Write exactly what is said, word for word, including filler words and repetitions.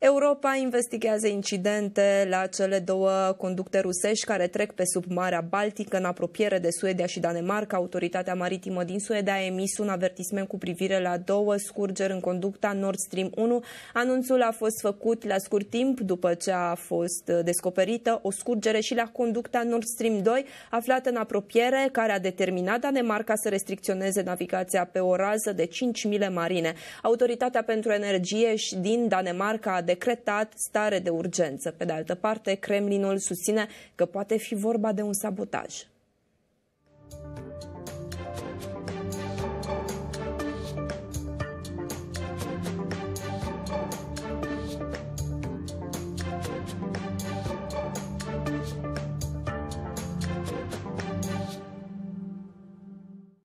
Europa investigează incidente la cele două conducte rusești care trec pe sub Marea Baltică în apropiere de Suedia și Danemarca. Autoritatea maritimă din Suedia a emis un avertisment cu privire la două scurgeri în conducta Nord Stream unu. Anunțul a fost făcut la scurt timp după ce a fost descoperită o scurgere și la conducta Nord Stream doi, aflată în apropiere, care a determinat Danemarca să restricționeze navigația pe o rază de cinci mile marine. Autoritatea pentru energie din Danemarca a decretat stare de urgență. Pe de altă parte, Kremlinul susține că poate fi vorba de un sabotaj.